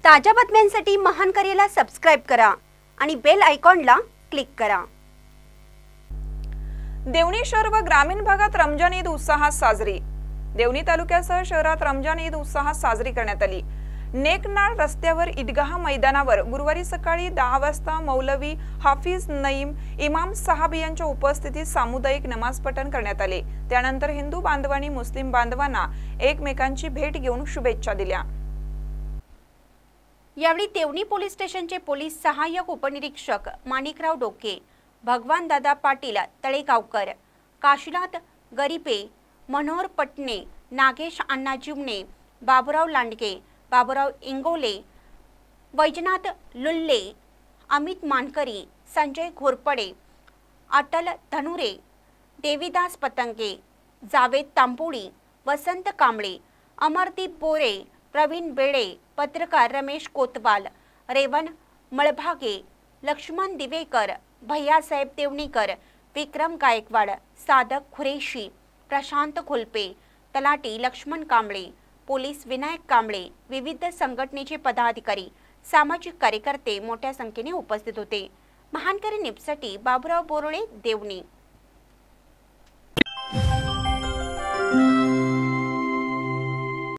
ताज्या बातम्यांसाठी महान करेला सबस्क्राइब करा आणि बेल आयकॉनला क्लिक करा। देवणी शहर व ग्रामीण भागात रमजान ईद उत्साहात साजरी। देवणी तालुक्यासह शहरात रमजान ईद उत्साहात साजरी करण्यात आली। नेकनाळ रस्त्यावर ईदगाह मैदानावर गुरुवारी सकाळी 10 वाजता मौलवी हाफिज नईम इमाम साहब यांच्या उपस्थितीत सामुदायिक नमाज पठण करण्यात आले। त्यानंतर हिंदू बांधवांनी मुस्लिम बांधवांना एकमेकांची भेट घेऊन शुभेच्छा दिल्या। यावेळी देवणी पोलीस स्टेशनचे पोलीस सहाय्यक उपनिरीक्षक माणिकराव डोके, भगवान दादा पाटील तळेगावकर, काशीनाथ गरीपे, मनोहर पटणे, नागेश अण्णा जिवणे, बाबूराव लांडगे, बाबूराव इंगोले, वैजनाथ लुल्ले, अमित मानकरी, संजय घोरपडे, अटल धनुरे, देवीदास पतंगे, जावेद तांबोळी, वसंत कांबळे, अमरदीप बोरे, प्रवीण बेळे, पत्रकार रमेश कोतवाल, रेवन मळभागे, लक्ष्मण दिवेकर, भैयासाहेब देवणीकर, विक्रम गायकवाड, सादक खुरेशी, प्रशांत खुलपे, तलाटी लक्ष्मण कांबळे, पोलीस विनायक कांबळे, विविध संघटनेचे पदाधिकारी, सामाजिक कार्यकर्ते मोठ्या संख्येने उपस्थित होते। महानकरी न्यूजसाठी बाबूराव बोरोळे, देवणी।